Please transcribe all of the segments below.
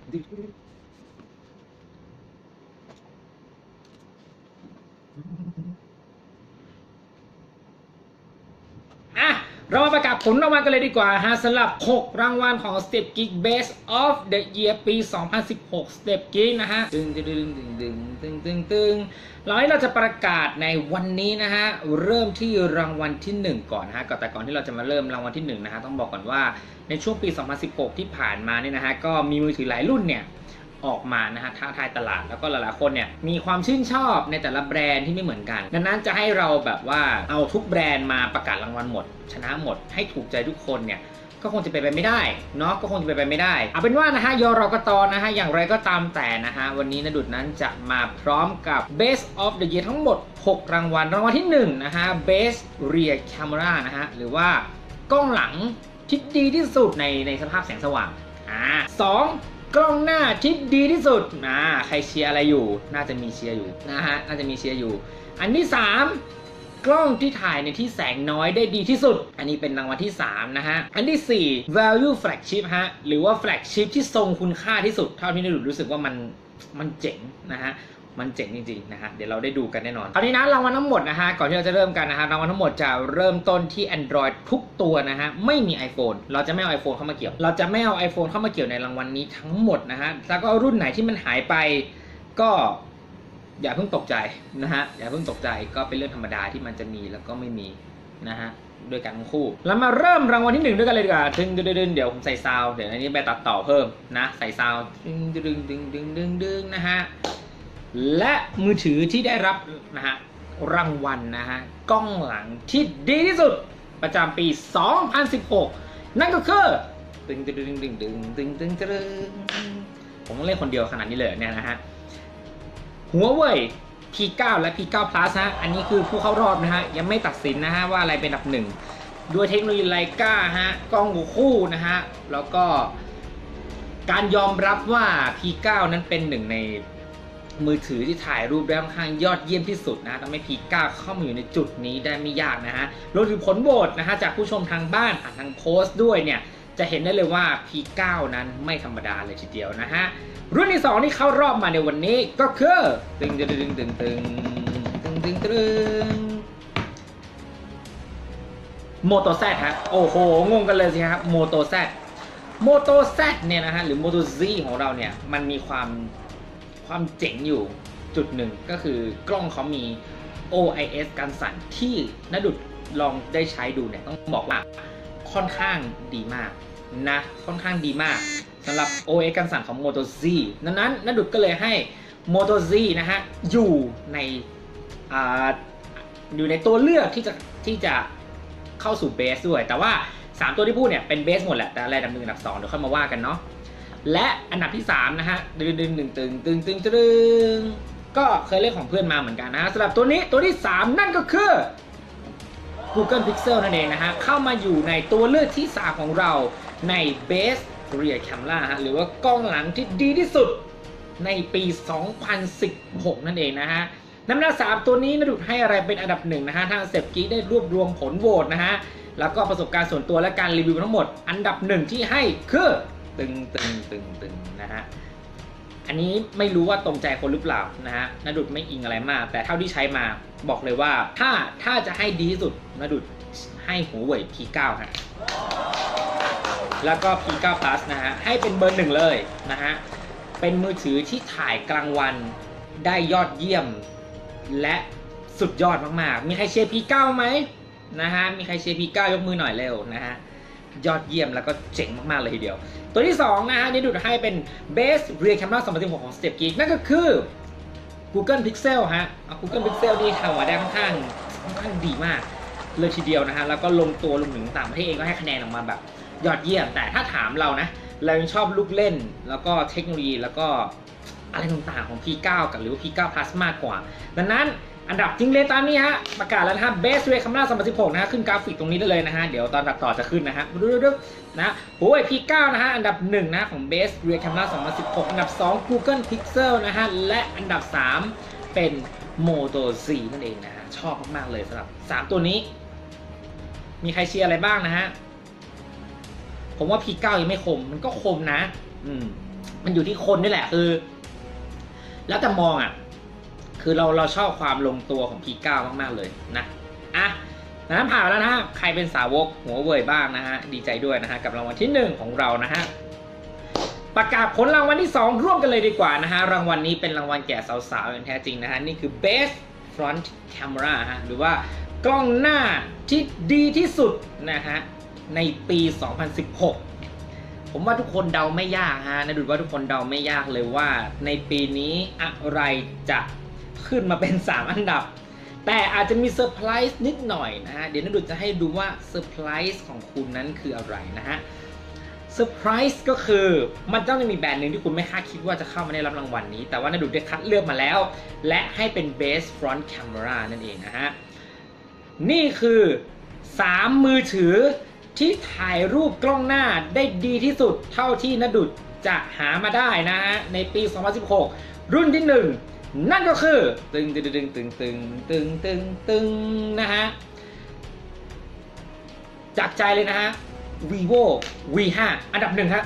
เรามาประกาศผลรางวัลกันเลยดีกว่าฮะสำหรับ6รางวัลของ Step Geek Best of the Year ปี 2016 Step Geek นะฮะเราจะประกาศในวันนี้นะฮะเริ่มที่รางวัลที่1ก่อนนะฮะแต่ก่อนที่เราจะมาเริ่มรางวัลที่1นะฮะต้องบอกก่อนว่าในช่วงปี 2016 ที่ผ่านมาเนี่ยนะฮะก็มีมือถือหลายรุ่นเนี่ยออกมานะฮะท้าทายตลาดแล้วก็หลายๆคนเนี่ยมีความชื่นชอบในแต่ละแบรนด์ที่ไม่เหมือนกันดังนั้นจะให้เราแบบว่าเอาทุกแบรนด์มาประกาศรางวัลหมดชนะหมดให้ถูกใจทุกคนเนี่ยก็คงจะเป็นไปไม่ได้เนาะก็คงจะเป็นไปไม่ได้เอาเป็นว่านะฮะยรกตนะฮะอย่างไรก็ตามแต่นะฮะวันนี้ณดุจนั้นจะมาพร้อมกับ Best of the Year ทั้งหมด6รางวัลรางวัลที่1นะฮะ Best Rear Camera นะฮะหรือว่ากล้องหลังที่ดีที่สุดในสภาพแสงสว่าง2กล้องหน้าที่ดีที่สุดใครเชียร์อะไรอยู่น่าจะมีเชียร์อยู่นะฮะน่าจะมีเชียร์อยู่อันที่3กล้องที่ถ่ายในที่แสงน้อยได้ดีที่สุดอันนี้เป็นรางวัลที่3นะฮะอันที่4 value flagship ฮะหรือว่า flagship ที่ทรงคุณค่าที่สุดเท่าที่ได้รู้สึกว่ามันเจ๋งนะฮะมันเจ๋งจริงๆนะฮะเดี๋ยวเราได้ดูกันแน่นอนคราวนี้นะรางวัลทั้งหมดนะฮะก่อนที่เราจะเริ่มกันนะฮะรางวัลทั้งหมดจะเริ่มต้นที่ Android ทุกตัวนะฮะไม่มี iPhone เราจะไม่เอา iPhone เข้ามาเกี่ยวเราจะไม่เอา iPhone เข้ามาเกี่ยวในรางวัลนี้ทั้งหมดนะฮะแล้วก็รุ่นไหนที่มันหายไปก็อย่าเพิ่งตกใจนะฮะอย่าเพิ่งตกใจก็เป็นเรื่องธรรมดาที่มันจะมีแล้วก็ไม่มีนะฮะด้วยกันทั้งคู่แล้วมาเริ่มรางวัลที่1ด้วยกันเลยดีกว่าดึงเดี๋ยวผมใส่ซาวเดี๋ยวอันนี้ไปตัดต่อเพิ่มนะใส่ซาวดึงนะฮะและมือถือที่ได้รับนะฮะรางวัลนะฮะกล้องหลังที่ดีที่สุดประจำปี 2016 นั่นก็คือผมเล่นคนเดียวขนาดนี้เลยเนี่ยนะฮะHuawei P9 และ P9 Plus ฮะอันนี้คือผู้เข้ารอบนะฮะยังไม่ตัดสินนะฮะว่าอะไรเป็นอันดับ1ด้วยเทคโนโลยีไลกาฮะกล้องคู่นะฮะแล้วก็การยอมรับว่า P9 นั้นเป็นหนึ่งในมือถือที่ถ่ายรูปได้ค่อนข้างยอดเยี่ยมที่สุดนะทำให้ P9 เข้ามาอยู่ในจุดนี้ได้ไม่ยากนะฮะรวมถึงผลโหวตนะฮะจากผู้ชมทางบ้านผ่านทางโพสต์ด้วยเนี่ยจะเห็นได้เลยว่า P9 นั้นไม่ธรรมดาเลยทีเดียวนะฮะรุ่นที่2ที่เข้ารอบมาในวันนี้ก็คือโมโตแซฮะโอ้โหงงกันเลยสิครับโมโตแซเนี่ยนะฮะหรือโมโตซีของเราเนี่ยมันมีความเจ๋งอยู่จุดหนึ่งก็คือกล้องเขามี OIS การสั่นที่ณดุจลองได้ใช้ดูเนี่ยต้องบอกว่าค่อนข้างดีมากนะค่อนข้างดีมากสำหรับ OS การสั่นของ Moto Z นั้นณดุจก็เลยให้ Moto Z นะฮะอยู่ในตัวเลือกที่จะเข้าสู่เบสด้วยแต่ว่า3ตัวที่พูดเนี่ยเป็นเบสหมดแหละแต่อะไรอันดับ1อันดับ2เดี๋ยวค่อยมาว่ากันเนาะและอันดับที่3นะฮะก็เคยเล่นของเพื่อนมาเหมือนกันนะสำหรับตัวนี้ตัวที่3นั่นก็คือ Google Pixel นั่นเองนะฮะเข้ามาอยู่ในตัวเลือกที่3ของเราใน Best Rear Camera ฮะหรือว่ากล้องหลังที่ดีที่สุดในปี 2016 นั่นเองนะฮะน้ำหนัก3ตัวนี้ณดุจให้อะไรเป็นอันดับ1นะฮะทางเซฟกี้ได้รวบรวมผลโหวตนะฮะแล้วก็ประสบการณ์ส่วนตัวและการรีวิวทั้งหมดอันดับ1ที่ให้คือตึงนะฮะอันนี้ไม่รู้ว่าตรงใจคนหรือเปล่านะฮะณดุจไม่อิงอะไรมากแต่เท่าที่ใช้มาบอกเลยว่าถ้าจะให้ดีที่สุดณดุจให้ Huawei P9 ฮะแล้วก็ P9 Plus นะฮะให้เป็นเบอร์1เลยนะฮะเป็นมือถือที่ถ่ายกลางวันได้ยอดเยี่ยมและสุดยอดมากๆมีใครเชียร์ P9 ไหมนะฮะมีใครเชียร์ P9 ยกมือหน่อยเร็วนะฮะยอดเยี่ยมแล้วก็เจ๋งมากๆเลยทีเดียวตัวที่2นะฮะนี่ดูดให้เป็น Best Rear Camera 2016 ของ Step Geek นั่นก็คือ Google Pixel ฮะGoogle Pixel นี่ทำมาได้ค่อนข้างดีมากเลยทีเดียวนะฮะแล้วก็ลงตัวลงถึงต่างประเทศเองก็ให้คะแนนออกมาแบบยอดเยี่ยมแต่ถ้าถามเรานะเรายังชอบลูกเล่นแล้วก็เทคโนโลยีแล้วก็อะไรต่างๆของ P9 กับหรือว่า P9 Plus มากกว่าดังนั้นอันดับจริงเลยตามนี้ฮะประกาศแล้วนะฮะ Best Rear Camera 2016 นะฮะขึ้นกราฟิกตรงนี้ได้เลยนะฮะเดี๋ยวตอนตัดต่อจะขึ้นนะฮะนะHuawei P9 นะฮะอันดับ1นะของ Best Rear Camera 2016อันดับ2 Google Pixel นะฮะและอันดับ3เป็น Moto Z นั่นเองนะฮะชอบมากๆเลยสำหรับ3ตัวนี้มีใครเชียร์อะไรบ้างนะฮะผมว่า P9 ยังไม่คมมันก็คมนะมันอยู่ที่คนนี่แหละคือแล้วแต่มองอ่ะคือเราชอบความลงตัวของ P9 มากๆเลยนะนั้นผ่านแล้วนะฮะใครเป็นสาวกหัวเว่ยบ้างนะฮะดีใจด้วยนะฮะกับรางวัลที่1ของเรานะฮะประกาศผลรางวัลที่2ร่วมกันเลยดีกว่านะฮะรางวัลนี้เป็นรางวัลแก่สาวๆอย่างแท้จริงนะฮะนี่คือ Best Front Camera ฮะหรือว่ากล้องหน้าที่ดีที่สุดนะฮะในปี 2016 ผมว่าทุกคนเดาไม่ยากฮะนะดูว่าทุกคนเดาไม่ยากเลยว่าในปีนี้อะไรจะขึ้นมาเป็น3อันดับแต่อาจจะมีเซอร์ไพรส์นิดหน่อยนะฮะเดี๋ยวนัดดูจะให้ดูว่าเซอร์ไพรส์ของคุณนั้นคืออะไรนะฮะเซอร์ไพรส์ก็คือมันต้องมีแบรนด์หนึ่งที่คุณไม่คาดคิดว่าจะเข้ามาได้รับรางวัลนี้แต่ว่านัดดูได้คัดเลือกมาแล้วและให้เป็น Best Front Camera นั่นเองนะฮะนี่คือ3มือถือที่ถ่ายรูปกล้องหน้าได้ดีที่สุดเท่าที่นัดดูจะหามาได้นะฮะในปี 2016 รุ่นที่1นั่นก็คือตึงนะฮะจากใจเลยนะฮะ vivo V5 อันดับ1ครับ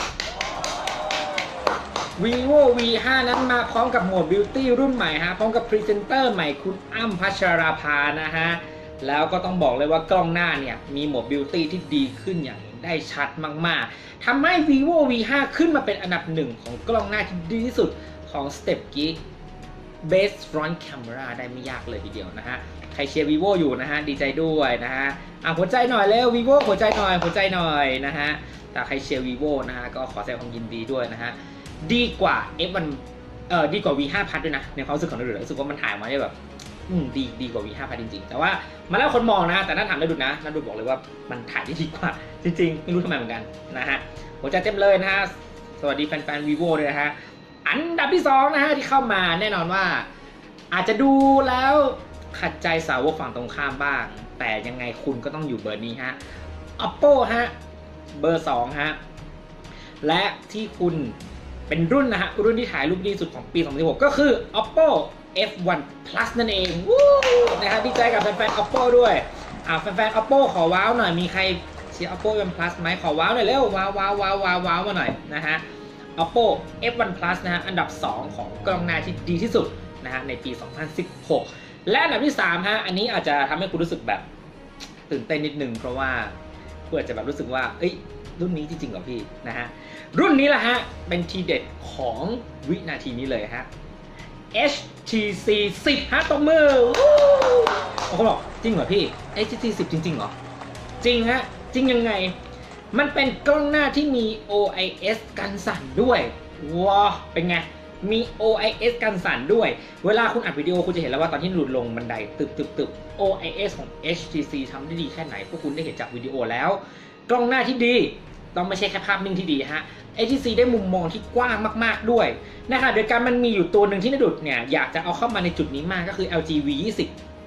vivo V5 นั้นมาพร้อมกับโหมด beauty รุ่นใหม่ฮะพร้อมกับพรีเซนเตอร์ใหม่คุณอ้ำพัชราภานะฮะแล้วก็ต้องบอกเลยว่ากล้องหน้าเนี่ยมีโหมด beauty ที่ดีขึ้นอย่างได้ชัดมากๆทำให้ vivo V5 ขึ้นมาเป็นอันดับ1ของกล้องหน้าที่ดีที่สุดของ Step Geek Best Front Camera ได้ไม่ยากเลยทีเดียวนะฮะใครเชียร์ vivo อยู่นะฮะดีใจด้วยนะฮะหัวใจหน่อยเร็ว vivo หัวใจหน่อยนะฮะแต่ใครเชียร์ vivo นะฮะก็ขอแสดงความยินดีด้วยนะฮะดีกว่า F1 ดีกว่า V5 พัดด้วยนะในความรู้สึกของเรารู้สึกว่ามันถ่ายมาได้แบบดีกว่า V5 พัดจริงๆแต่ว่ามาแล้วคนมองนะแต่น่าถามนัดดูนะนัดดูบอกเลยว่ามันถ่ายได้ดีกว่าจริงๆไม่รู้ทำไมเหมือนกันนะฮะหัวใจเต็มเลยนะฮะสวัสดีแฟนๆ vivo ด้วยนะฮะอันดับที่2นะฮะที่เข้ามาแน่นอนว่าอาจจะดูแล้วขัดใจสาวกฝั่งตรงข้ามบ้างแต่ยังไงคุณก็ต้องอยู่เบอร์นี้ฮะ Oppo ฮะเบอร์2ฮะและที่คุณเป็นรุ่นนะฮะรุ่นที่ถ่ายรูปดีสุดของปี 2016 ก็คือ Oppo F1 Plus นั่นเองนะฮะดีใจกับแฟนๆ Oppo ด้วยแฟนๆ Oppo ขอว้าวหน่อยมีใครเชียร์ Oppo F1 Plus ไหมขอว้าวหน่อยเร็วว้าวมาหน่อยนะฮะOppo F1 Plus นะฮะอันดับ2ของกล้องหน้าที่ดีที่สุดนะฮะในปี 2016 และอันดับที่3ฮะอันนี้อาจจะทำให้คุณรู้สึกแบบตื่นเต้นนิดนึงเพราะว่าเพื่อจะแบบรู้สึกว่าเอ้ยรุ่นนี้จริงๆเหรอพี่นะฮะรุ่นนี้แหละฮะเป็นทีเด็ดของวินาทีนี้เลยฮะ HTC 10ฮะตบมือเขาบอกจริงเหรอพี่ HTC 10จริงๆเหรอจริงฮะจริงยังไงมันเป็นกล้องหน้าที่มี OIS กันสั่นด้วยว้าวเป็นไงมี OIS กันสั่นด้วยเวลาคุณอัดวิดีโอคุณจะเห็นแล้วว่าตอนที่หลุดลงบันไดตึบ OIS ของ HTC ทำได้ดีแค่ไหนพวกคุณได้เห็นจากวิดีโอแล้วกล้องหน้าที่ดีต้องไม่ใช่แค่ภาพนิ่งที่ดีฮะ HTC ได้มุมมองที่กว้างมากๆด้วยนะคะโดยการมันมีอยู่ตัวหนึ่งที่นดุดเนี่ยอยากจะเอาเข้ามาในจุดนี้มากก็คือ LG V20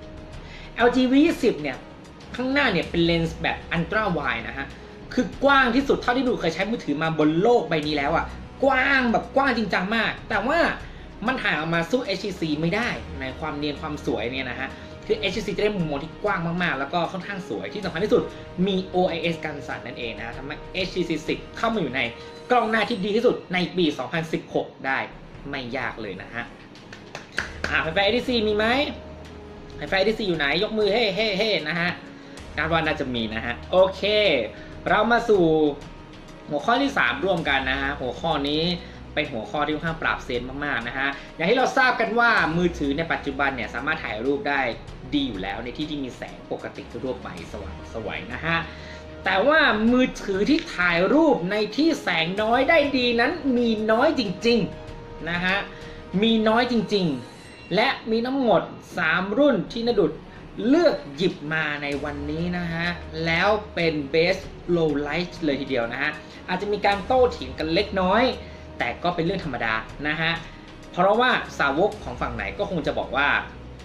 LG V20 เนี่ยข้างหน้าเนี่ยเป็นเลนส์แบบ Ultra Wide นะฮะคือกว้างที่สุดเท่าที่ดูเคยใช้มือถือมาบนโลกใบนี้แล้วอ่ะกว้างแบบกว้างจริงจังมากแต่ว่ามันถ่ายออกมาสู้ HTC ไม่ได้ในความเนียนความสวยเนี่ยนะฮะคือ HTC จะได้มุมมองที่กว้างมากๆแล้วก็ค่อนข้างสวยที่สำคัญที่สุดมี OIS กันสั่นนั่นเองนะทำให้ HTC 10เข้ามาอยู่ในกล้องหน้าที่ดีที่สุดในปี 2016 ได้ไม่ยากเลยนะฮะแฟน HTC มีไหมแฟน HTC อยู่ไหนยกมือเฮ้นะฮะการว่าน่าจะมีนะฮะโอเคเรามาสู่หัวข้อที่3ร่วมกันนะฮะหัวข้อนี้เป็นหัวข้อที่ค่อนข้างปราบเซียนมากๆนะฮะอย่างที่เราทราบกันว่ามือถือในปัจจุบันเนี่ยสามารถถ่ายรูปได้ดีอยู่แล้วในที่ที่มีแสงปกติทั่วไปสว่างสวยนะฮะแต่ว่ามือถือที่ถ่ายรูปในที่แสงน้อยได้ดีนั้นมีน้อยจริงๆนะฮะมีน้อยจริงๆและมีทั้งหมด3รุ่นที่นดุดเลือกหยิบมาในวันนี้นะฮะแล้วเป็น Best Low Light เลยทีเดียวนะฮะอาจจะมีการโต้เถียงกันเล็กน้อยแต่ก็เป็นเรื่องธรรมดานะฮะเพราะว่าสาวกของฝั่งไหนก็คงจะบอกว่า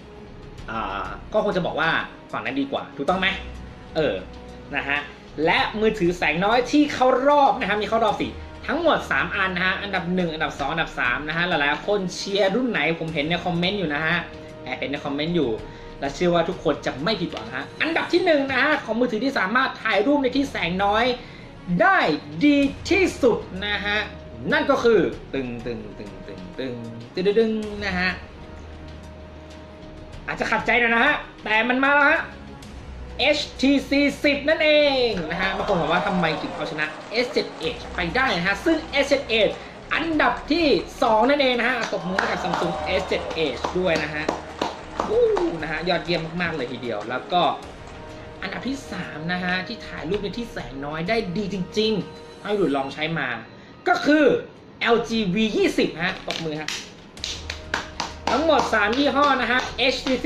ฝั่งนั้นดีกว่าถูกต้องไหมนะฮะและมือถือแสงน้อยที่เข้ารอบนะครับมีเข้ารอบ4ทั้งหมด3อันนะฮะอันดับ1อันดับ2อันดับ3นะฮะหลายๆคนเชียร์รุ่นไหนผมเห็นในคอมเมนต์อยู่นะฮะเห็นในคอมเมนต์อยู่และเชื่อว่าทุกคนจะไม่ผิดหวังฮะอันดับที่1นะฮะของมือถือที่สามารถถ่ายรูปในที่แสงน้อยได้ดีที่สุดนะฮะนั่นก็คือตึงนะฮะอาจจะขัดใจหน่อยนะฮะแต่มันมาแล้วฮะ HTC 10 นั่นเองนะฮะบางคนบอกว่าทำไมถึงเอาชนะ S7 Edge ไปได้นะฮะซึ่ง S7 Edge อันดับที่2นั่นเองนะฮะตบมือให้กับ Samsung S7 Edge ด้วยนะฮะนะฮะยอดเยี่ยมมากๆเลยทีเดียวแล้วก็อันดับที่3นะฮะที่ถ่ายรูปในที่แสงน้อยได้ดีจริงๆให้ดูลองใช้มาก็คือ LG V20 ฮะตบมือฮะทั้งหมด3ยี่ห้อนะฮะ HTC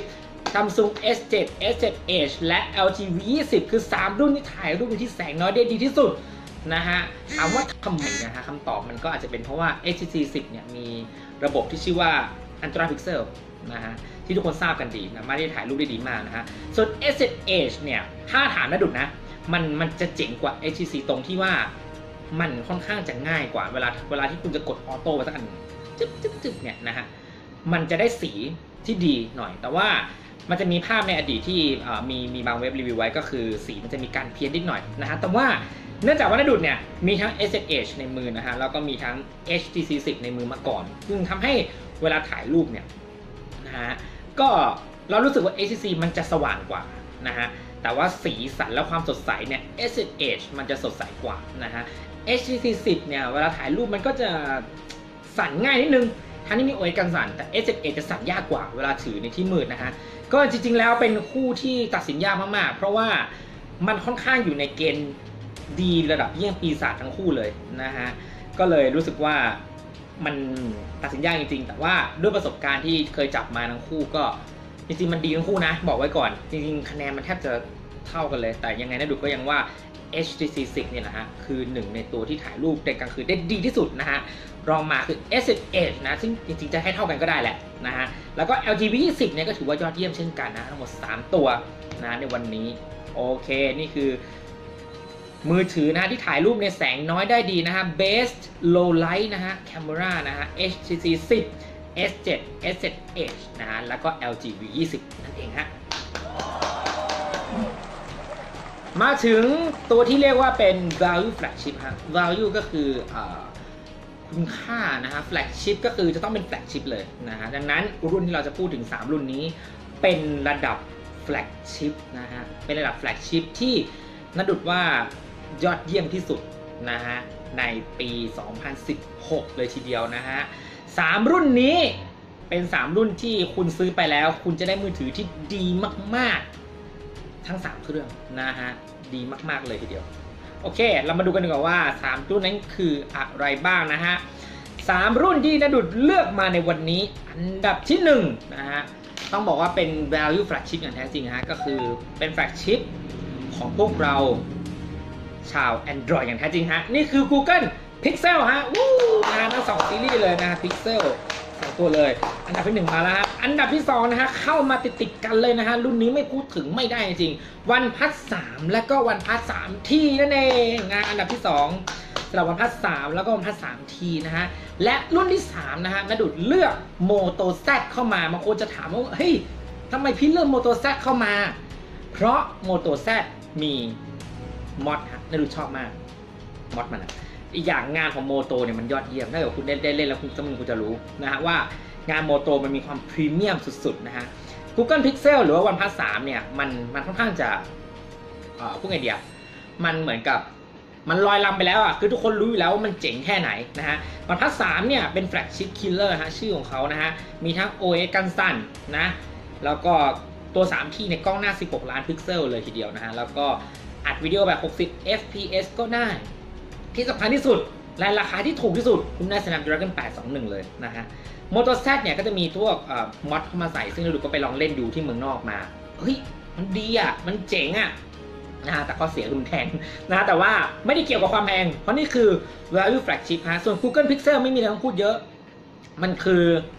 10 Samsung S7 S7 Edge และ LG V20 คือ3รุ่นที่ถ่ายรูปในที่แสงน้อยได้ดีที่สุดนะฮะถามว่าทำไมนะฮะคำตอบมันก็อาจจะเป็นเพราะว่า HTC 10 เนี่ยมีระบบที่ชื่อว่า Ultra Pixel นะฮะที่ทุกคนทราบกันดีนะมาได้ถ่ายรูปได้ดีมากนะฮะส่วน S7 Edge เนี่ยถ้าถามนะดุดนะมันจะเจ๋งกว่า HTC ตรงที่ว่ามันค่อนข้างจะง่ายกว่าเวลาที่คุณจะกดออโต้ไปสักอันจึ๊บเนี่ยนะฮะมันจะได้สีที่ดีหน่อยแต่ว่ามันจะมีภาพในอดีตที่มีบางเว็บรีวิวไว้ก็คือสีมันจะมีการเพี้ยนนิดหน่อยนะฮะแต่ว่าเนื่องจากว่าณดุดเนี่ยมีทั้ง S7 Edge ในมือนะฮะแล้วก็มีทั้ง HTC 10 ในมือมาก่อนซึ่งทำให้เวลาถ่ายรูปเนี่ยนะฮะก็เรารู้สึกว่า HTC มันจะสว่างกว่านะฮะแต่ว่าสีสันและความสดใสเนี่ย S7 Edge มันจะสดใสกว่านะฮะ HTC 10 เนี่ยเวลาถ่ายรูปมันก็จะสั่นง่ายนิดนึงทั้งนี้มี OS กันสั่นแต่ S7 Edge จะสั่นยากกว่าเวลาถือในที่มืดนะฮะก็จริงๆแล้วเป็นคู่ที่ตัดสินยากมากๆเพราะว่ามันค่อนข้างอยู่ในเกณฑ์ดีระดับเยี่ยงปีศาจทั้งคู่เลยนะฮะก็เลยรู้สึกว่ามันตัดสินยากจริงๆแต่ว่าด้วยประสบการณ์ที่เคยจับมาทั้งคู่ก็จริงๆมันดีทั้งคู่นะบอกไว้ก่อนจริงๆคะแนนมันแทบจะเท่ากันเลยแต่ยังไงนะดูก็ยังว่า HTC 10 เนี่ยนะฮะคือหนึ่งในตัวที่ถ่ายรูปในกลางคืนได้ดีที่สุดนะฮะรองมาคือ S7 Edge นะซึ่งจริงๆจะให้เท่ากันก็ได้แหละนะฮะแล้วก็ LG V20 เนี่ยก็ถือว่ายอดเยี่ยมเช่นกันนะทั้งหมด3ตัวนะในวันนี้โอเคนี่คือมือถือนะที่ถ่ายรูปในแสงน้อยได้ดีนะฮะ Best Low Light นะฮะ Camera นะฮะ HTC 10 S7 S7 Edge นะฮะแล้วก็ LG V20 นั่นเองฮะมาถึงตัวที่เรียกว่าเป็น value flagship ฮะ value ก็คือคุณค่านะฮะ flagship ก็คือจะต้องเป็น flagship เลยนะฮะดังนั้นรุ่นที่เราจะพูดถึง3รุ่นนี้เป็นระดับ flagship นะฮะเป็นระดับ flagship ที่นัดดุดว่ายอดเยี่ยมที่สุดนะฮะในปี 2016 เลยทีเดียวนะฮะ3รุ่นนี้เป็น3รุ่นที่คุณซื้อไปแล้วคุณจะได้มือถือที่ดีมากๆทั้ง3เครื่องนะฮะดีมากๆเลยทีเดียวโอเคเรามาดูกันดีกว่าว่า3รุ่นนั้นคืออะไรบ้างนะฮะ3รุ่นที่นัดดุดเลือกมาในวันนี้อันดับที่1นะฮะต้องบอกว่าเป็น value flagship อย่างแท้จริงฮะก็คือเป็น flagship ของพวกเราชาว Android อย่างแท้จริงฮะนี่คือ Google Pixel ฮะทั้ง2ซีรีส์เลยนะ Pixel 2ตัวเลยอันดับที่1มาแล้วฮะอันดับที่2นะฮะเข้ามาติดกันเลยนะฮะรุ่นนี้ไม่พูดถึงไม่ได้จริงOnePlus 3และก็ OnePlus 3T นั่นเองนะอันดับที่2สำหรับ OnePlus 3แล้วก็ OnePlus 3T นะฮะและรุ่นที่3นะฮะนัดดุดเลือก Moto Z เข้ามาบางคนจะถามว่าเฮ้ยทำไมพี่เลือก Moto Z เข้ามาเพราะ Moto Z มีมอดฮะนัดดุดชอบมากมอดมันนะอีกอย่างงานของโมโตเนี่ยมันยอดเยี่ยมถ้าเกิดคุณได้เล่นแล้วคุณจะรู้นะฮะว่างานโมโตมันมีความพรีเมียมสุดๆนะฮะ Google Pixel หรือว่า OnePlus 3 เนี่ยมันค่อนข้างจะพูดไงเดียมันเหมือนกับมันลอยลำไปแล้วอ่ะคือทุกคนรู้อยู่แล้วว่ามันเจ๋งแค่ไหนนะฮะ OnePlus 3 เนี่ยเป็น flagship killer ฮะชื่อของเขานะฮะมีทั้ง OS กันสั่นนะแล้วก็ตัว 3T ในกล้องหน้า16ล้านพิกเซลเลยทีเดียวนะฮะแล้วก็อัดวิดีโอแบบ60 fps ก็ได้ที่สำคัญที่สุดและราคาที่ถูกที่สุดคุณได้ Snapdragon 821 เลยนะฮะ Moto Z เนี่ยก็จะมีพวกมอดเข้ามาใส่ซึ่งเราก็ไปลองเล่นดูที่เมืองนอกมาเฮ้ยมันดีอ่ะมันเจ๋งอ่ะนะฮะแต่ก็เสียรุนแรงนะแต่ว่าไม่ได้เกี่ยวกับความแพงเพราะนี่คือ value flagship ฮะส่วน Google Pixel ไม่มีอะไรต้องพูดเยอะมันคือ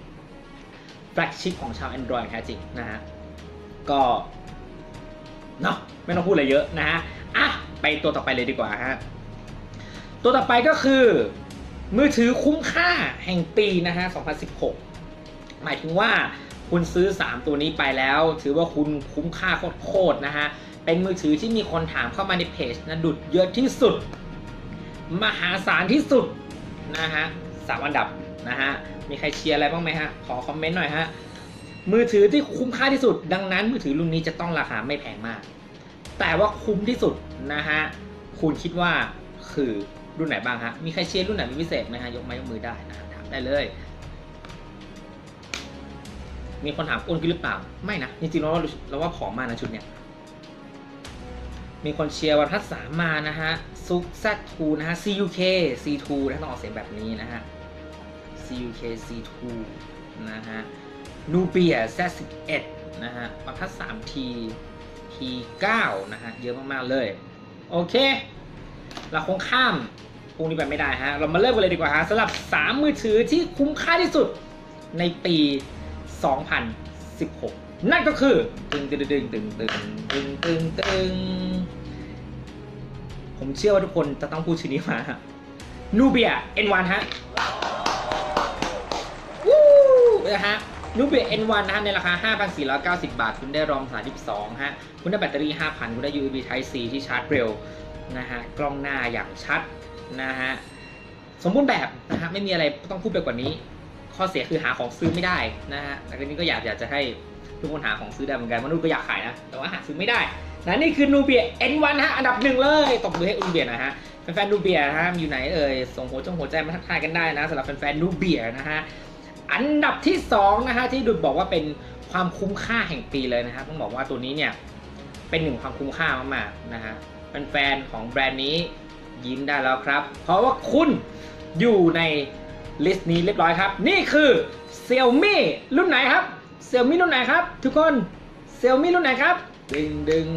flagship ของชาว Android แท้จริงนะฮะก็เนาะไม่ต้องพูดอะไรเยอะนะฮะอ่ะไปตัวต่อไปเลยดีกว่าฮะตัวต่อไปก็คือมือถือคุ้มค่าแห่งปีนะฮะ 2016 หมายถึงว่าคุณซื้อ3ตัวนี้ไปแล้วถือว่าคุณคุ้มค่าโคตรนะฮะเป็นมือถือที่มีคนถามเข้ามาในเพจนะดุดเยอะที่สุดมหาศาลที่สุดนะฮะ3 อันดับนะฮะมีใครเชียร์อะไรบ้างไหมฮะขอคอมเมนต์หน่อยฮะมือถือที่คุ้มค่าที่สุดดังนั้นมือถือรุ่นนี้จะต้องราคาไม่แพงมากแต่ว่าคุ้มที่สุดนะฮะคุณคิดว่าคือรุ่นไหนบ้างฮะมีใครเชียร์รุ่นไหนเป็นพิเศษไหมฮะยกไม้ยกมือได้นะถามได้เลยมีคนถามอ้วนขึ้นหรือเปล่าไม่นะจริงๆเราว่าผอมมากนะชุดเนี้ยมีคนเชียร์วันพัฒสามมานะฮะซุก Z2 นะฮะ CUK C2 นะต้องออกเสียงแบบนี้นะฮะ CUK C2 นะฮะนูเปีย Z11 นะฮะวันพัฒ 3T T9 นะฮะเยอะมากๆเลยโอเคเราคงข้ามพวกนี้ไปไม่ได้ฮะเรามาเริ่มกันเลยดีกว่าฮะสำหรับ3มือถือที่คุ้มค่าที่สุดในปี 2016 นั่นก็คือผมเชื่อว่าทุกคนจะต้องพูดชื่อนี้มานูเบีย N1 ฮะวู้นะฮะนูเบีย N1 นะฮะในราคา 5,490 บาทคุณได้รอม32ฮะคุณได้แบตเตอรี่ 5,000 คุณได้ USB Type C ที่ชาร์จเร็วนะฮะกล้องหน้าอย่างชัดนะฮะสมบูรณ์แบบนะฮะไม่มีอะไรต้องพูดไปกว่านี้ข้อเสียคือหาของซื้อไม่ได้นะฮะแต่ทีนี้ก็อยากจะให้ทุกคนหาของซื้อได้เหมือนกันมนุษย์ก็อยากขายนะแต่ว่าหาซื้อไม่ได้นะนี่คือนูเบีย N1 ฮะอันดับ1เลยตบมือให้นูเบียนะฮะแฟนๆนูเบียนะฮะอยู่ไหนเอ่ยส่งหัวใจมาทักทายกันได้นะสำหรับแฟนๆนูเบียนะฮะอันดับที่2นะฮะที่ดุดบอกว่าเป็นความคุ้มค่าแห่งปีเลยนะฮะต้องบอกว่าตัวนี้เนี่ยเป็นหนึ่งความคุ้มค่ามากๆนะฮะแฟนๆของแบรนด์นี้ยิ้มได้แล้วครับเพราะว่าคุณอยู่ในลิสต์นี้เรียบร้อยครับนี่คือ Xiaomi รุ่นไหนครับ Xiaomi รุ่นไหนครับทุกคน Xiaomi รุ่นไหนครับดึง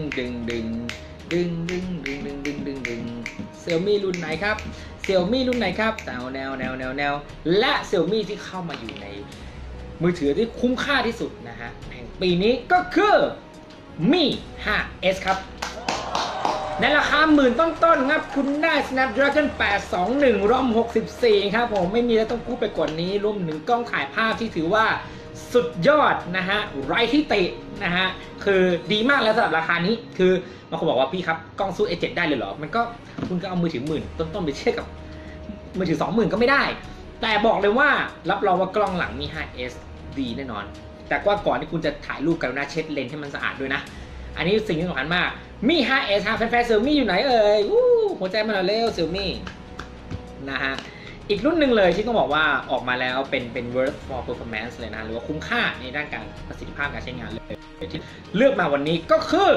Xiaomi รุ่นไหนครับ Xiaomi รุ่นไหนครับแนวและ Xiaomi ที่เข้ามาอยู่ในมือถือที่คุ้มค่าที่สุดนะฮะแห่งปีนี้ก็คือ Mi 5S ครับในราคาหมื่นต้นๆครับคุณได้ Snapdragon 821 ROM 64ครับผมไม่มีอะไรต้องพูดไปกว่านี้รวมถึงกล้องถ่ายภาพที่ถือว่าสุดยอดนะฮะไร้ที่ตินะฮะคือดีมากแล้วสำหรับราคานี้คือบางคนบอกว่าพี่ครับกล้องสู้ A7 ได้เลยเหรอมันก็คุณก็เอามือถือหมื่นต้นๆไปเทียบกับมือถือ 20,000 ก็ไม่ได้แต่บอกเลยว่ารับรองว่ากล้องหลังมี 5S ดีแน่นอนแต่ว่าก่อนที่คุณจะถ่ายรูปกรุณาเช็ดเลนส์ให้มันสะอาดด้วยนะอันนี้สิ่งที่สำคัญมากมี 5S ฮะแฟนๆ Xiaomi อยู่ไหนเอ่ยหัวใจมาหน่อยเร็ว Xiaomi นะฮะอีกรุ่นหนึ่งเลยที่ต้องบอกว่าออกมาแล้วเป็น worth for performance เลยนะหรือว่าคุ้มค่าในด้านการประสิทธิภาพการใช้งานเลยที่เลือกมาวันนี้ก็คือ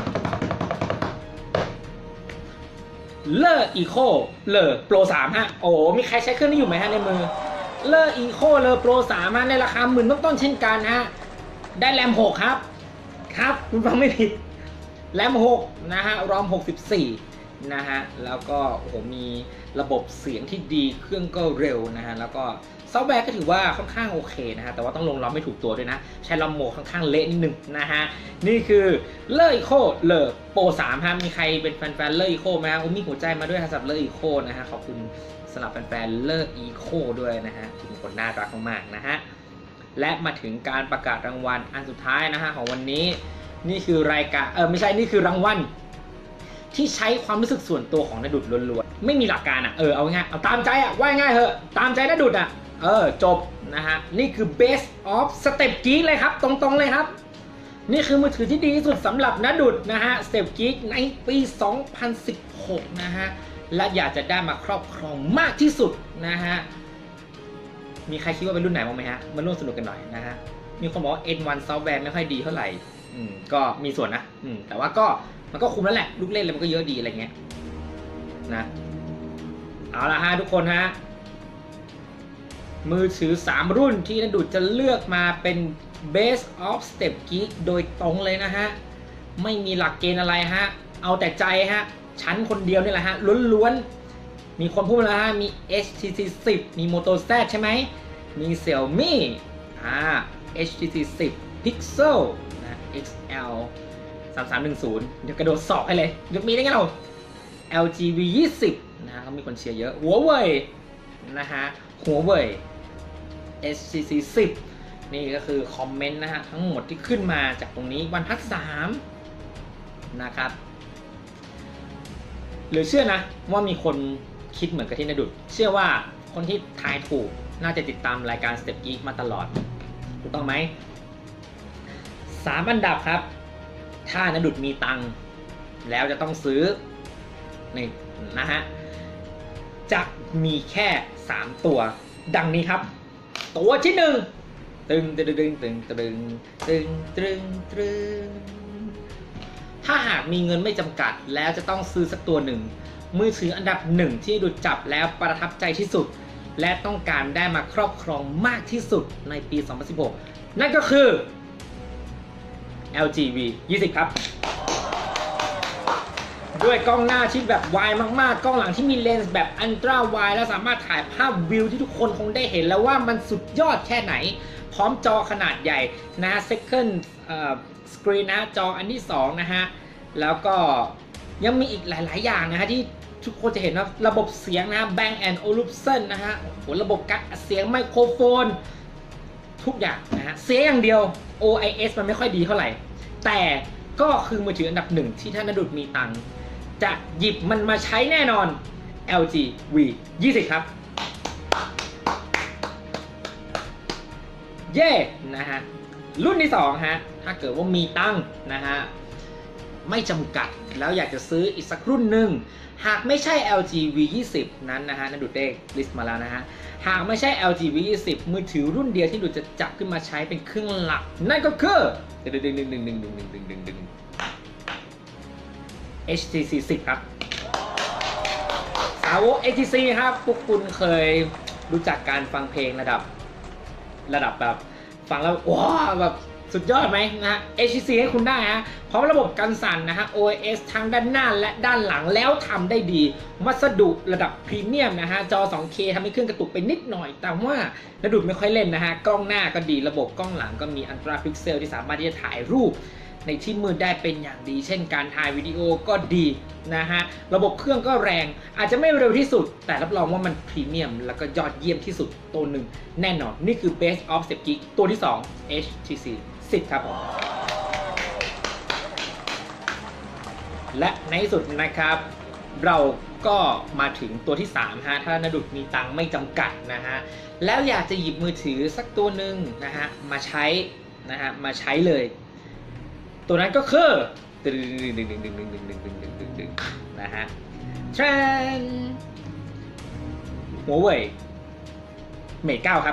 เลออีโคเลอโปร3ฮะโอ้มีใครใช้เครื่องนี้อยู่ไหมฮะในมือเลออีโคเลอโปร3ฮะในราคาหมื่นต้นๆเช่นกันฮะได้แรม6ครับคุณฟังไม่ผิดแรม6นะฮะรอม64นะฮะแล้วก็โอ้โหมีระบบเสียงที่ดีเครื่องก็เร็วนะฮะแล้วก็ซอฟต์แวร์ก็ถือว่าค่อนข้างโอเคนะฮะแต่ว่าต้องลงล็อมไม่ถูกตัวด้วยนะใช้ลอมโหมดค่อนข้างเละนิดนึงนะฮะนี่คือเลออีโคเลอโปร3ฮะมีใครเป็นแฟนๆเลออีโคไหมฮะมีหัวใจมาด้วยสำหรับเลออีโคนะฮะขอบคุณสำหรับแฟนๆเลออีโคด้วยนะฮะเป็นคนน่ารักมากๆนะฮะและมาถึงการประกาศรางวัลอันสุดท้ายนะฮะของวันนี้นี่คือรายการไม่ใช่นี่คือรางวัลที่ใช้ความรู้สึกส่วนตัวของนดุดล้วนๆไม่มีหลักการอ่ะเอาง่ายเอาตามใจอ่ะว่าง่ายเหอะตามใจนดุดอ่ะจบนะฮะนี่คือ Best of Step Geek เลยครับตรงๆเลยครับนี่คือมือถือที่ดีที่สุดสำหรับนดุดนะฮะ Step Geek ในปี 2016 นะฮะและอยากจะได้มาครอบครองมากที่สุดนะฮะมีใครคิดว่าเป็นรุ่นไหนบ้างไหมฮะมาร่วมสนุกกันหน่อยนะฮะมีคนบอกว่า N1 ซอฟต์แวร์ไม่ค่อยดีเท่าไหร่ก็มีส่วนนะแต่ว่าก็มันก็คุ้มแล้วแหละลูกเล่นอะไรมันก็เยอะดีอะไรเงี้ยนะเอาละฮะทุกคนฮะมือถือ3รุ่นที่นดุดจะเลือกมาเป็น Best of Step Geek โดยตรงเลยนะฮะไม่มีหลักเกณฑ์อะไรฮะเอาแต่ใจฮะชั้นคนเดียวนี่แหละฮะล้วนๆมีคนพูดแล้วฮะมี HTC 10มี Moto Z ใช่ไหมมี Xiaomi HTC 10 Pixel XL 3310เดี๋ยวกระโดดสอบให้เลยยกมีได้ไงเรา LG V20 นะฮะเขามีคนเชียร์เยอะหัวเว่ยนะฮะหัวเว่ย HTC 10นี่ก็คือคอมเมนต์นะฮะทั้งหมดที่ขึ้นมาจากตรงนี้วันพัก3นะครับเหลือเชื่อนะว่ามีคนคิดเหมือนกับที่นดุดเชื่อว่าคคนที่ทายถูกน่าจะติดตามรายการ Step Geek มาตลอดถูกต้องไหม3 อันดับครับถ้าณดุจมีตังค์แล้วจะต้องซื้อนี่นะฮะจะมีแค่3ตัวดังนี้ครับตัวที่1ตึงตึงตึงตึงตึงตึงตึงตึงถ้าหากมีเงินไม่จำกัดแล้วจะต้องซื้อสักตัวหนึ่งมือถืออันดับ1ที่ดูจับแล้วประทับใจที่สุดและต้องการได้มาครอบครองมากที่สุดในปี 2016 นั่นก็คือ LG V20 ครับด้วยกล้องหน้าที่แบบไวมากๆกล้องหลังที่มีเลนส์แบบอัลตร้าไวและสามารถถ่ายภาพวิวที่ทุกคนคงได้เห็นแล้วว่ามันสุดยอดแค่ไหนพร้อมจอขนาดใหญ่นะ second screen นะจออันที่2นะฮะแล้วก็ยังมีอีกหลายๆอย่างนะฮะที่ทุกคนจะเห็นว่าระบบเสียงนะ Bang & Olufsen นะฮะโอ้โหระบบการอัดเสียงไมโครโฟนทุกอย่างนะฮะเสียงอย่างเดียว OIS มันไม่ค่อยดีเท่าไหร่แต่ก็คือมือถืออันดับ1ที่ท่านณดุจมีตังค์จะหยิบมันมาใช้แน่นอน LG V20 ครับเย่นะฮะรุ่นที่2ฮะถ้าเกิดว่ามีตังค์นะฮะไม่จำกัดแล้วอยากจะซื้ออีกสักรุ่นหนึ่งหากไม่ใช่ LG V20 นั้นนะฮะณดุจได้ลิสต์มาแล้วนะฮะหากไม่ใช่ LG V20 มือถือรุ่นเดียวที่ดุจจะจับขึ้นมาใช้เป็นเครื่องหลักนั่นก็คือHTC 10 ครับสาวก HTC ครับพวกคุณเคยรู้จักการฟังเพลงระดับแบบฟังแล้วว้าวแบบสุดยอดไหมนะฮะ HTC ให้คุณได้ฮะพร้อมระบบกันสั่นนะฮะ OIS ทั้งด้านหน้าและด้านหลังแล้วทำได้ดีวัสดุระดับพรีเมียมนะฮะจอ 2K ทำให้เครื่องกระตุกไปนิดหน่อยแต่ว่าระดุจไม่ค่อยเล่นนะฮะกล้องหน้าก็ดีระบบกล้องหลังก็มีอัลตร้าพิกเซลที่สามารถที่จะถ่ายรูปในที่มืดได้เป็นอย่างดีเช่นการถ่ายวิดีโอก็ดีนะฮะระบบเครื่องก็แรงอาจจะไม่เร็วที่สุดแต่รับรองว่ามันพรีเมียมแล้วก็ยอดเยี่ยมที่สุดตัวหนึ่งแน่นอนนี่คือ Best of Step Geek ตัวที่2 HTC 10 ครับผมและในที่สุดนะครับเราก็มาถึงตัวที่3ฮะถ้าณดุจมีตังค์ไม่จำกัดนะฮะแล้วอยากจะหยิบมือถือสักตัวหนึ่งนะฮะมาใช้นะฮะมาใช้เลยตัวนั้นก็คือนะฮะเทรนหัวเว่ยเมท 9 ครับ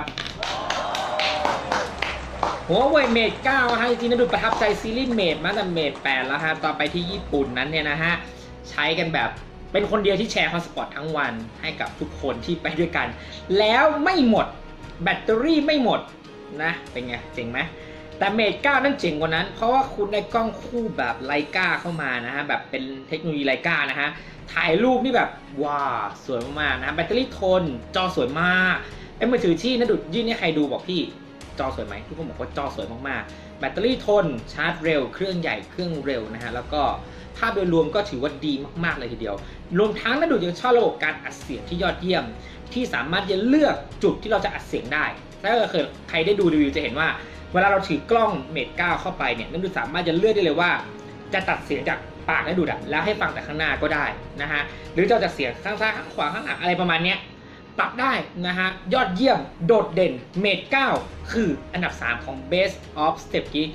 หัวเว่ยเมท 9 ฮะจริงๆนะดูประทับใจซีรีส์เมทมาตั้งแต่เมท 8 แล้วฮะต่อไปที่ญี่ปุ่นนั้นเนี่ยนะฮะใช้กันแบบเป็นคนเดียวที่แชร์ฮอตสปอตทั้งวันให้กับทุกคนที่ไปด้วยกันแล้วไม่หมดแบตเตอรี่ไม่หมดนะเป็นไงเจ๋งไหมแต่เมท 9 นั่นเจ๋งกว่านั้นเพราะว่าคุณได้กล้องคู่แบบไลกาเข้ามานะฮะแบบเป็นเทคโนโลยีไลกานะฮะถ่ายรูปนี่แบบว้าวสวยมากๆนะแบตเตอรี่ทนจอสวยมากเป็นมือถือที่ณดุจยื่นให้ใครดูบอกพี่จอสวยไหมทุกคนบอกว่าจอสวยมากๆแบตเตอรี่ทนชาร์จเร็วเครื่องใหญ่เครื่องเร็วนะฮะแล้วก็ภาพโดยรวมก็ถือว่าดีมากๆเลยทีเดียวรวมทั้งณดุจยังชอบระบบการอัดเสียงที่ยอดเยี่ยมที่สามารถจะเลือกจุดที่เราจะอัดเสียงได้ถ้าเกิดใครได้ดูรีวิวจะเห็นว่าเวลาเราถือกล้องเมท 9 เข้าไปเนี่ยณดุจสามารถจะเลือกได้เลยว่าจะตัดเสียงจากปากณดุจแล้วให้ฟังแต่ข้างหน้าก็ได้นะฮะหรือจะจากเสียงข้างซ้ายข้างขวาข้างหลังอะไรประมาณเนี้ยปรับได้นะฮะยอดเยี่ยมโดดเด่นเมท 9 คืออันดับ3ของ Best of Step Geek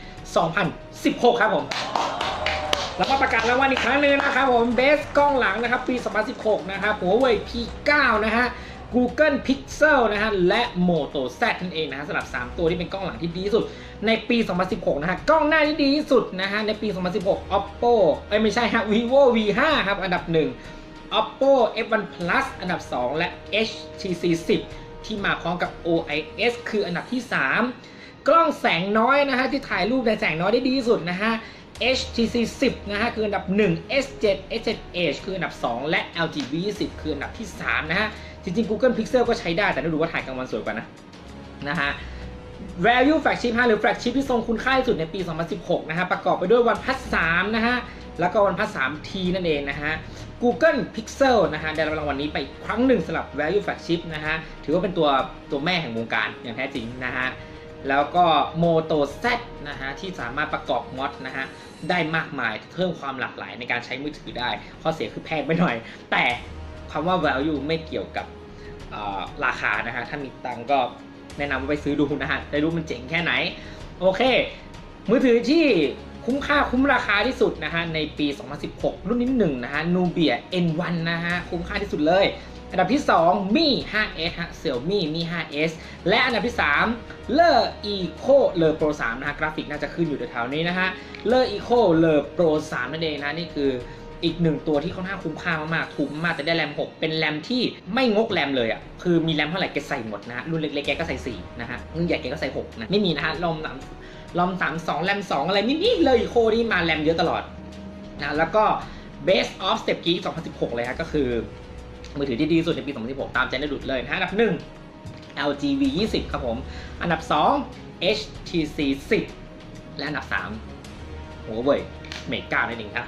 2016 ครับผมแล้วก็ประกาศรางวัลอีกครั้งหนึ่งนะครับผม Best กล้องหลังนะครับปี 2016 นะครับหัวเว่ย P9 นะฮะGoogle Pixel นะฮะและ Moto Z นั่นเองนะฮะสำหรับ3ตัวที่เป็นกล้องหลังที่ดีที่สุดในปี 2016 นะฮะกล้องหน้าที่ดีที่สุดนะฮะในปี 2016 Oppo ไม่ใช่ฮะ Vivo V5 ครับอันดับ1 Oppo F1 Plus อันดับ2และ HTC 10 ที่มาพร้อมกับ OIS คืออันดับที่3กล้องแสงน้อยนะฮะที่ถ่ายรูปในแสงน้อยได้ดีที่สุดนะฮะ HTC 10 นะฮะคืออันดับ1 S7 S7Edge คืออันดับ2และ LG V20 คืออันดับที่3นะฮะจริงๆ Google Pixel ก็ใช้ได้แต่ดูว่าถ่ายกลางวันสวยกว่านะฮะ Value Flagship 5 หรือ Flagship ที่ทรงคุณค่าที่สุดในปี 2016 นะฮะประกอบไปด้วย OnePlus 3 นะฮะแล้วก็ OnePlus 3T นั่นเองนะฮะ Google Pixel นะฮะได้รับรางวัลนี้ไปครั้งหนึ่งสำหรับ Value Flagship นะฮะถือว่าเป็นตัวแม่แห่งวงการอย่างแท้จริงนะฮะแล้วก็ Moto Z นะฮะที่สามารถประกอบมอดนะฮะได้มากมายเพิ่มความหลากหลายในการใช้มือถือได้ข้อเสียคือแพงไปหน่อยแต่คำว่า value ไม่เกี่ยวกับราคานะฮะถ้ามีตังก็แนะนำว่าไปซื้อดูนะฮะได้รู้มันเจ๋งแค่ไหนโอเคมือถือที่คุ้มค่าคุ้มราคาที่สุดนะฮะในปี 2016 รุ่นที่1นะฮะ Nubia N1 นะฮะคุ้มค่าที่สุดเลยอันดับที่2 Mi 5S ฮะ Xiaomi Mi 5S และอันดับที่3 Le Eco Le Pro 3นะฮะกราฟิกน่าจะขึ้นอยู่แถวๆนี้นะฮะ Le Eco Le Pro 3นั่นเองนะนี่คืออีกหนึ่งตัวที่ค่อนข้างคุ้มค่ามากๆถูกมากแต่ได้แรม6เป็นแรมที่ไม่งกแรมเลยอ่ะคือมีแรมเท่าไหร่แกใส่หมดนะฮะรุ่นเล็กๆแกก็ใส่4นะฮะรุ่นใหญ่แกก็ใส่6นะไม่มีนะฮะลอม32แรม2อะไรนี่เลยอีโคนี่มาแรมเยอะตลอดนะแล้วก็ Best of Step Geek 2016 เลยฮะก็คือมือถือที่ดีที่สุดในปี 2016 ตามใจได้ดุดเลยนะอันดับ1 LG V20 ครับผมอันดับ2 HTC 10และอันดับ3 Huawei Mate 9นั่นเองครับ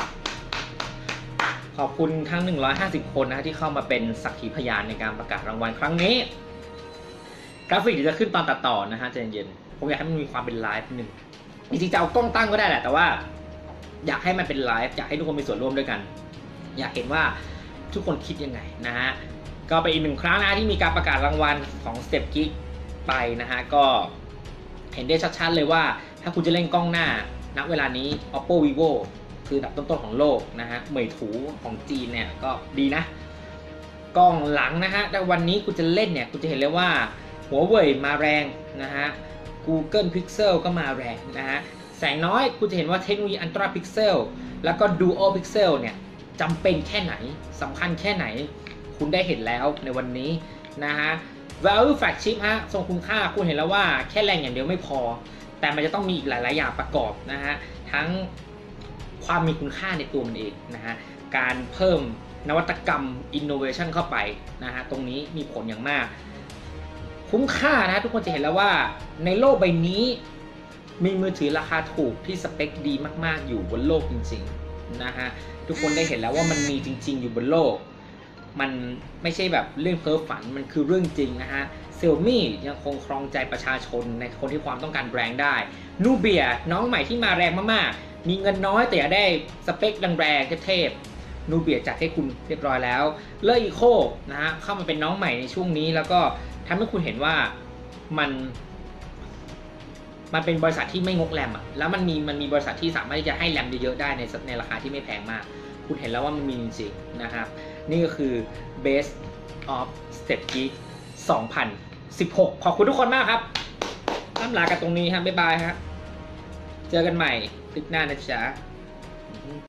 ขอบคุณทั้ง150คนนะที่เข้ามาเป็นสักขีพยานในการประกาศรางวัลครั้งนี้กราฟิกจะขึ้นตอนตัดต่อนะฮะใจเย็นผมอยากให้มันมีความเป็นไลฟ์หนึ่งจริงๆจะเอากล้องตั้งก็ได้แหละแต่ว่าอยากให้มันเป็นไลฟ์อยากให้ทุกคนมีส่วนร่วมด้วยกันอยากเห็นว่าทุกคนคิดยังไงนะฮะก็เป็นอีก1ครั้งนะที่มีการประกาศรางวัลของ Step Geek ไปนะฮะก็เห็นได้ชัดๆเลยว่าถ้าคุณจะเล่นกล้องหน้าณเวลานี้ Oppo Vivo คืออันดับต้นๆของโลกนะฮะเหมยถูของจีนเนี่ยก็ดีนะกล้องหลังนะฮะแต่วันนี้คุณจะเล่นเนี่ยคุณจะเห็นเลยว่าหัวเว่ยมาแรงนะฮะ Google Pixel ก็มาแรงนะฮะแสงน้อยคุณจะเห็นว่าเทคโนโลยี Ultra Pixel แล้วก็ Dual Pixel เนี่ยจำเป็นแค่ไหนสำคัญแค่ไหนคุณได้เห็นแล้วในวันนี้นะฮะ Value Flagship ฮะทรงคุณค่าคุณเห็นแล้วว่าแค่แรงอย่างเดียวไม่พอแต่มันจะต้องมีอีกหลายๆอย่างประกอบนะฮะทั้งความมีคุณค่าในตัวมันเองนะฮะการเพิ่มนวัตกรรม Innovation เข้าไปนะฮะตรงนี้มีผลอย่างมากคุ้มค่านะทุกคนจะเห็นแล้วว่าในโลกใบนี้มีมือถือราคาถูกที่สเปคดีมากๆอยู่บนโลกจริงๆนะฮะทุกคนได้เห็นแล้วว่ามันมีจริงๆอยู่บนโลกมันไม่ใช่แบบเรื่องเพ้อฝันมันคือเรื่องจริงนะฮะ Xiaomi ยังคงครองใจประชาชนในคนที่ความต้องการแบรนด์ได้ Nubia น้องใหม่ที่มาแรงมากๆมีเงินน้อยแต่อยากได้สเปคแรงๆเทพๆ Nubia จัดให้คุณเรียบร้อยแล้วเลอ Eco นะฮะเข้ามาเป็นน้องใหม่ในช่วงนี้แล้วก็ทำให้คุณเห็นว่ามันเป็นบริษัทที่ไม่งกแรมอ่ะแล้วมันมีบริษัทที่สามารถที่จะให้แรมเยอะๆได้ในราคาที่ไม่แพงมากคุณเห็นแล้วว่ามันมีจริงๆนะครับนี่ก็คือ Best of Step Geek 2016 ขอบคุณทุกคนมากครับล่ำลากันตรงนี้ครับบ๊ายบายครับเจอกันใหม่คลิปหน้านะจ๊ะ